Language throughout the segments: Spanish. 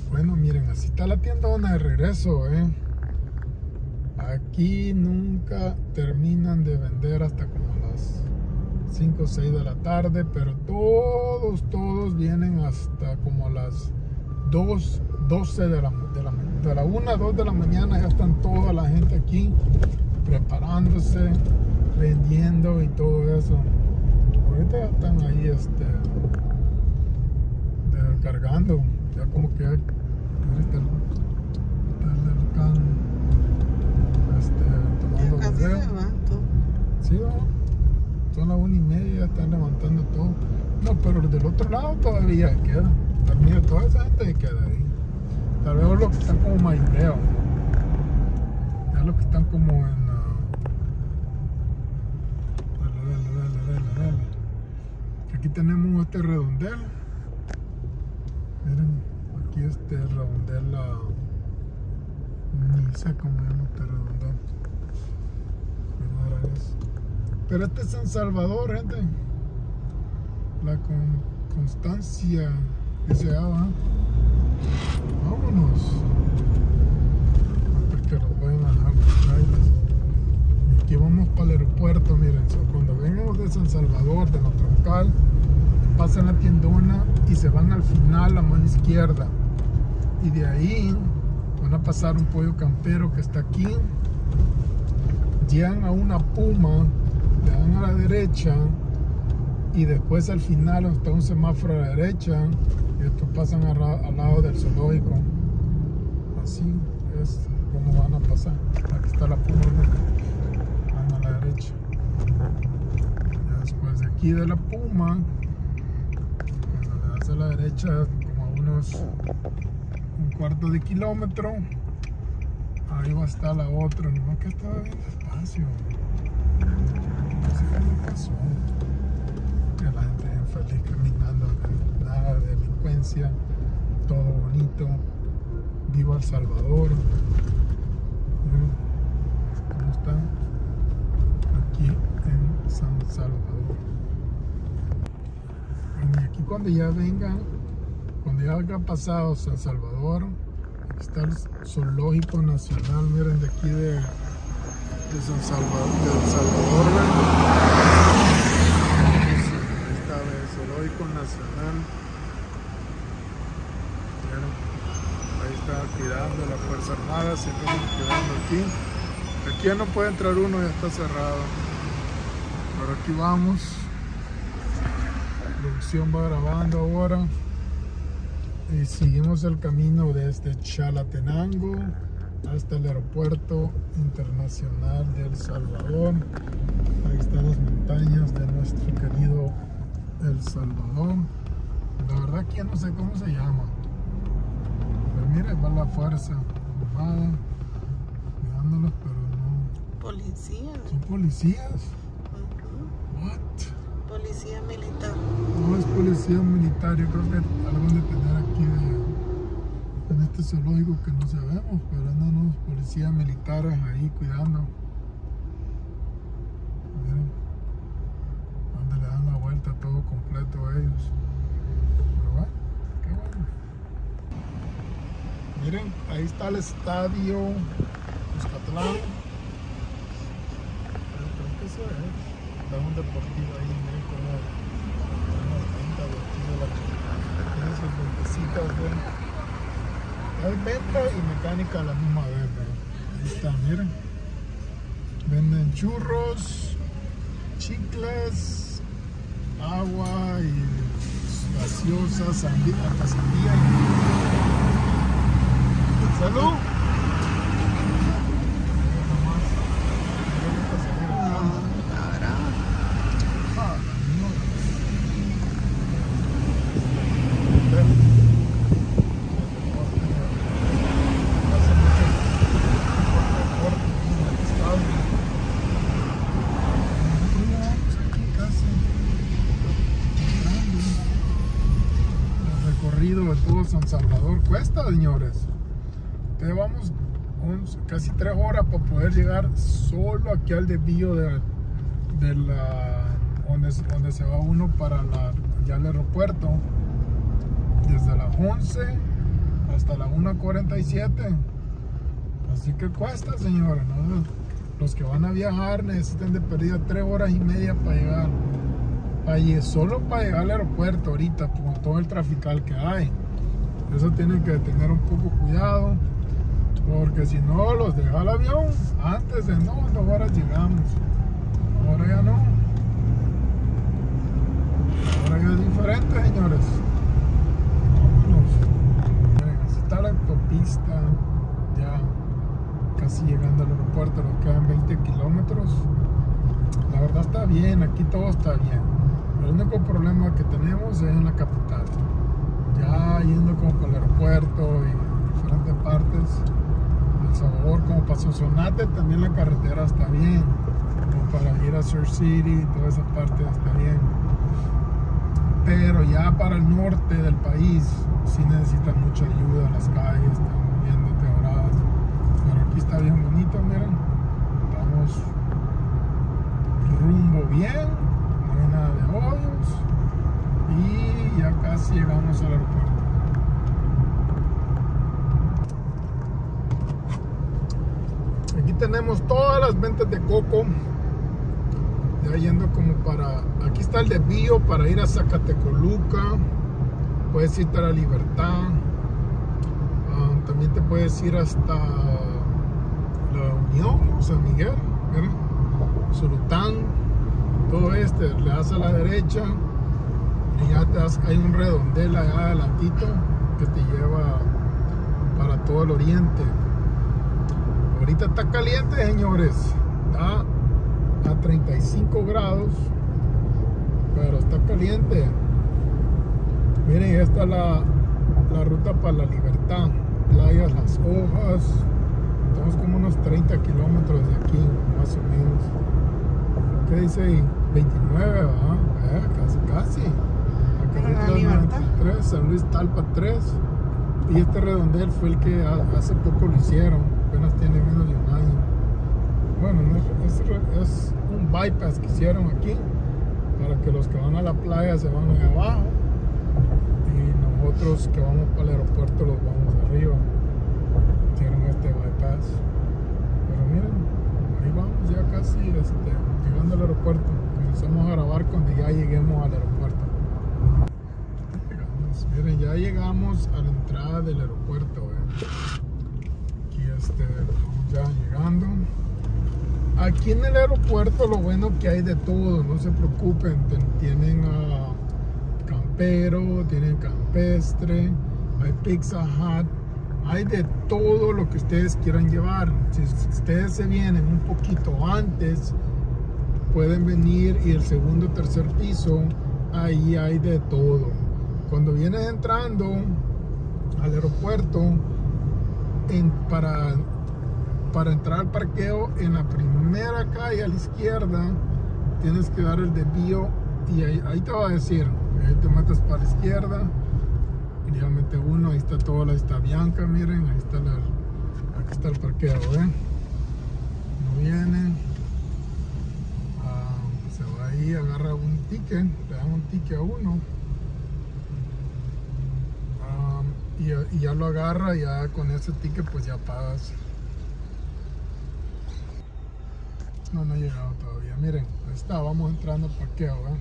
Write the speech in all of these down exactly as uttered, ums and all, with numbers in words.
Bueno, miren, así está la tiendona de regreso, ¿eh? Aquí nunca terminan de vender hasta como las cinco o seis de la tarde, pero todos, todos vienen hasta como las dos, doce de la, de la, de la una, dos de la mañana. Ya están toda la gente aquí preparándose, vendiendo y todo eso. Ahorita ya están ahí este, de, cargando, ya como que ahorita están este, tomando ya casi video. se va todo. Sí, ¿no? Son las una y media, ya están levantando todo. No, pero del otro lado todavía queda. Mira, toda esa gente queda ahí. Tal vez los que están como mayoreo. Ya los que están como en... Uh... Dale, dale, dale, dale, dale. Aquí tenemos este redondel. Miren, aquí este redondel, la... ni sé cómo llama este redondel. Primera vez. Pero este es San Salvador, gente. La con Constancia que se llama. Vámonos. Antes que nos vayan a dejar los trailers. Y aquí vamos para el aeropuerto, miren. So, cuando venimos de San Salvador, de nuestro local, pasan la tiendona y se van al final a mano izquierda. Y de ahí van a pasar un pollo campero que está aquí. Llegan a una Puma, le dan a la derecha y después al final donde está un semáforo a la derecha y después pasan al, al lado del zoológico. Así es como van a pasar. Aquí está la Puma, van a la derecha. Y después de aquí de la Puma, cuando le das a la derecha como a unos un cuarto de kilómetro, ahí va a estar la otra. No, que estaba bien despacio. No sé qué me pasó. Que la gente bien feliz caminando, nada de delincuencia, todo bonito. Viva El Salvador. Miren cómo están aquí en San Salvador. Y aquí cuando ya vengan, cuando ya haya pasado San Salvador, aquí está el Zoológico Nacional. Miren, de aquí de, de San Salvador, de El Salvador, ahí está el Zoológico Nacional. Miren, ahí está cuidando la Fuerza Armada, se están cuidando aquí. Aquí ya no puede entrar uno, ya está cerrado. Pero aquí vamos. La producción va grabando ahora. Y seguimos el camino desde Chalatenango hasta el aeropuerto internacional de El Salvador. Ahí están las montañas de nuestro querido El Salvador. La verdad que ya no sé cómo se llama. Pero mire, va la Fuerza Armada cuidándolos, pero no. Policía. ¿Son policías? Uh-huh. What? Policía militar. No es policía militar, yo creo que algo de tener aquí de, en este zoológico que no sabemos, pero andan unos policías militares ahí cuidando. Miren, donde le dan la vuelta todo completo a ellos. Pero bueno, qué bueno. Miren, ahí está el estadio Cuscatlán. Creo que eso es. Está un deportivo ahí, miren como una venta deportiva, tiene sus ventecitas, ven. Hay venta y mecánica a la misma vez, ¿ven? Ahí está, miren. Venden churros, chicles, agua y gaseosas, sandía, hasta sandía. ¡Salud! De todo San Salvador cuesta, señores. Entonces vamos unos, casi tres horas para poder llegar solo aquí al desvío de, de la donde, donde se va uno para la, ya el aeropuerto. Desde las once hasta la una cuarenta y siete. Así que cuesta, señores, ¿no? Los que van a viajar necesitan de perdida tres horas y media para llegar allí, solo para llegar al aeropuerto ahorita, con todo el trafical que hay. Eso tienen que tener un poco cuidado, porque si no los deja el avión antes de no, en dos horas llegamos. Ahora ya no. Ahora ya es diferente, señores. Vámonos. Miren, así está la autopista. Ya casi llegando al aeropuerto, nos quedan veinte kilómetros. La verdad está bien, aquí todo está bien. El único problema que tenemos es en la capital. Ya yendo como para el aeropuerto y diferentes partes, El Salvador, como para Sonsonate, también la carretera está bien. Como para ir a Surf City, toda esa parte está bien. Pero ya para el norte del país sí necesitan mucha ayuda, las calles están bien deterioradas. Pero aquí está bien bonito, miren. Vamos rumbo bien, no hay nada de hoyos y ya casi llegamos al aeropuerto. Aquí tenemos todas las ventas de coco. Ya yendo como para, aquí está el desvío para ir a Zacatecoluca, puedes irte a La Libertad, um, también te puedes ir hasta La Unión, San Miguel, ¿verdad? Solután, todo este, le das a la derecha y ya te das, hay un redondel allá adelantito que te lleva para todo el oriente. Ahorita está caliente, señores, está a treinta y cinco grados, pero está caliente. Miren, esta es la, la ruta para La Libertad, playas Las Hojas. Estamos como unos treinta kilómetros de aquí, más o menos. ¿Qué dice ahí? veintinueve, ¿verdad? Eh, casi, casi. Acá La Libertad. noventa y tres, San Luis Talpa tres. Y este redondel fue el que hace poco lo hicieron, apenas tiene menos de un año. Bueno, no, es, es un bypass que hicieron aquí para que los que van a la playa se van allá abajo y nosotros que vamos para el aeropuerto los vamos arriba. Hicieron este bypass. Pero miren, ahí vamos ya casi este, llegando al aeropuerto. Comenzamos a grabar cuando ya lleguemos al aeropuerto. Llegamos, miren, ya llegamos a la entrada del aeropuerto. ¿eh? Aquí este, vamos ya llegando. Aquí en el aeropuerto lo bueno que hay de todo, no se preocupen, tienen uh, campero, tienen campestre, hay Pizza Hut, hay de todo lo que ustedes quieran llevar. Si ustedes se vienen un poquito antes, pueden venir y el segundo o tercer piso, ahí hay de todo. Cuando vienes entrando al aeropuerto, en, para... Para entrar al parqueo, en la primera calle a la izquierda tienes que dar el desvío y ahí, ahí te va a decir, ahí te metes para la izquierda y ya mete uno, ahí está toda la, ahí está Bianca, miren, ahí está la, aquí está el parqueo, ¿eh? No viene, ah, se va ahí, agarra un ticket, le dan un ticket a uno ah, y, y ya lo agarra, ya con ese ticket pues ya pagas. No, no ha llegado todavía. Miren, ahí está, vamos entrando al parqueo, ¿eh?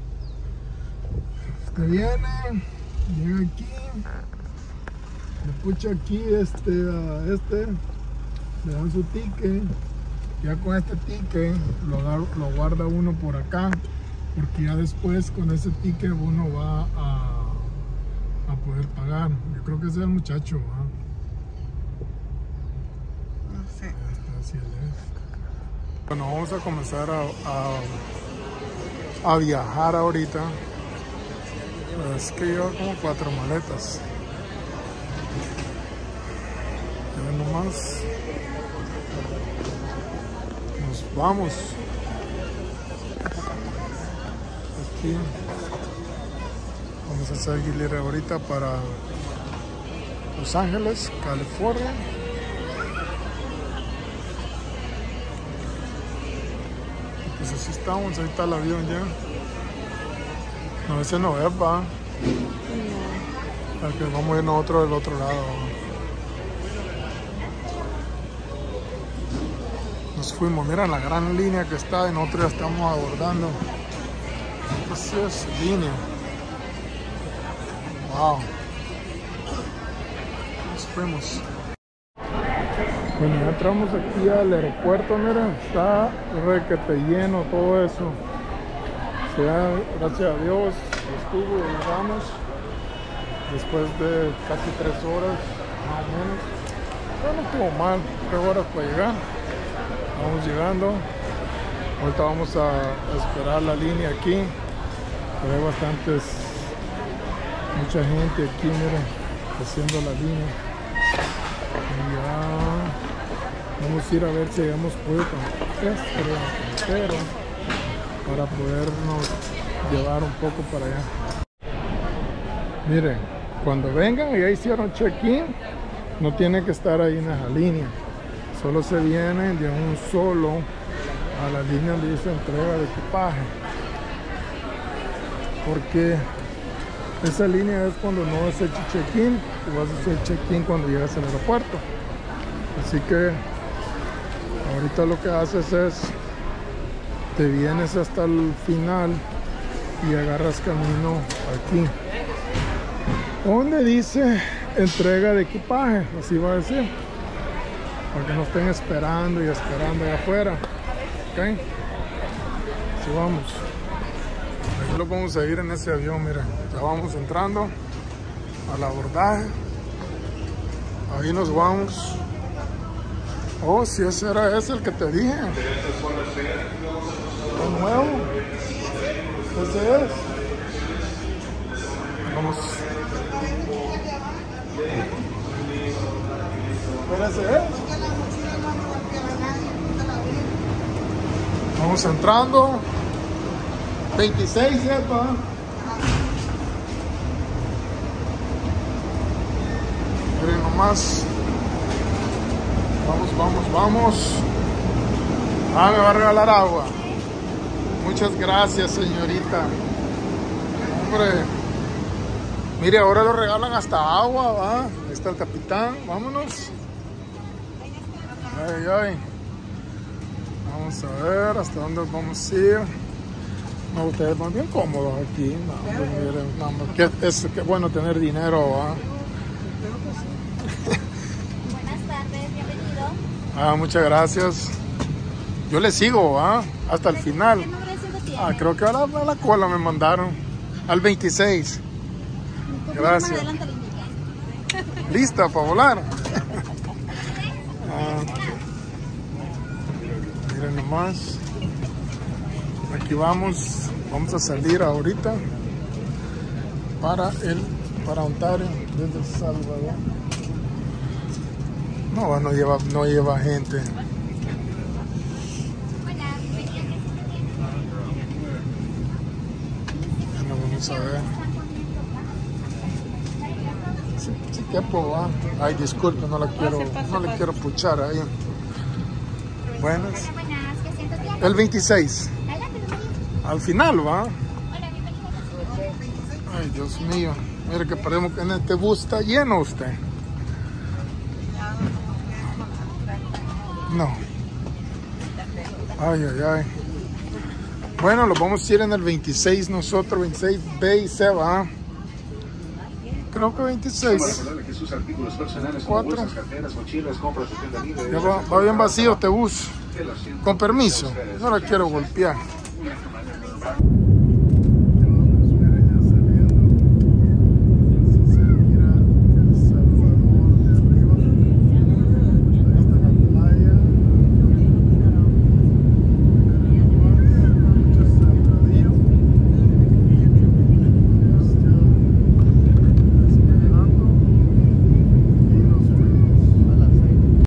Este viene, llega aquí, le pucha aquí este, a este, le dan su ticket. Ya con este ticket lo, agarro, lo guarda uno por acá, porque ya después con ese ticket uno va a, a poder pagar. Yo creo que ese es el muchacho, ¿eh? No sé. Ahí está, así es. Bueno, vamos a comenzar a, a, a viajar ahorita. Es que lleva como cuatro maletas. Miren nomás. Nos vamos. Aquí vamos a hacer guilera ahorita para Los Ángeles, California. Pues así estamos, ahí está el avión ya. No, ese no es, va. Ok, vamos a ir nosotros del otro lado. Nos fuimos, miren la gran línea que está y nosotros ya estamos abordando. Así es, línea. Wow. Nos fuimos. Bueno, ya entramos aquí al aeropuerto, miren, está requete lleno todo eso. O sea, gracias a Dios, estuvo, llegamos después de casi tres horas, más o menos. Pero no estuvo mal, tres horas para llegar. Vamos llegando. Ahorita vamos a esperar la línea aquí. Pero hay bastantes, mucha gente aquí, miren, haciendo la línea. Y ya vamos a ir a ver si hemos podido pero para podernos llevar un poco para allá. Miren, cuando vengan y ya hicieron check-in, no tienen que estar ahí en esa línea. Solo se vienen de un solo a la línea donde dice entrega de equipaje. Porque esa línea es cuando no has hecho check-in, tú vas a hacer check-in cuando llegas al aeropuerto. Así que ahorita lo que haces es te vienes hasta el final y agarras camino aquí donde dice entrega de equipaje, así va a decir, para que no estén esperando y esperando allá afuera. Ok, así vamos. Aquí lo vamos a ir en ese avión, miren, ya vamos entrando al abordaje. Ahí nos vamos. Oh, si ese era ese el que te dije. ¿El nuevo? Ese es. Vamos. ¿Pero ese es? Vamos entrando. veintiséis, ¿cierto? Miren nomás. Vamos, vamos, vamos. Ah, me va a regalar agua. Muchas gracias, señorita. Hombre. Mire, ahora lo regalan hasta agua, ¿va? Ahí está el capitán. Vámonos. Ay, ay. Vamos a ver hasta dónde vamos a ir. No, ustedes van bien cómodos aquí. No, pues miren, no, qué, es, qué bueno tener dinero, ¿va? Buenas tardes, bienvenido. Ah, muchas gracias. Yo le sigo, ¿ah? Hasta el final. ¿Qué número de asiento tiene? Ah, creo que ahora a la cola me mandaron. Al veintiséis. Gracias. Adelante, le indica. ¿Lista para volar? Ah, miren nomás. Aquí vamos. Vamos a salir ahorita para el para Ontario desde El Salvador. No, no lleva, no lleva gente. Bueno, vamos a ver. Sí, sí que puedo, ¿ah? Ay, disculpe, no la quiero, no le quiero puchar ahí. Buenas. El veintiséis. Al final, ¿va? Ay, Dios mío. Mire que paremos que en este bus está lleno usted. No. Ay, ay, ay. Bueno, lo vamos a ir en el veintiséis nosotros, veintiséis B y C, ¿va? Creo que veintiséis. cuatro. Ya va, va bien vacío este bus. Con permiso. No la quiero golpear.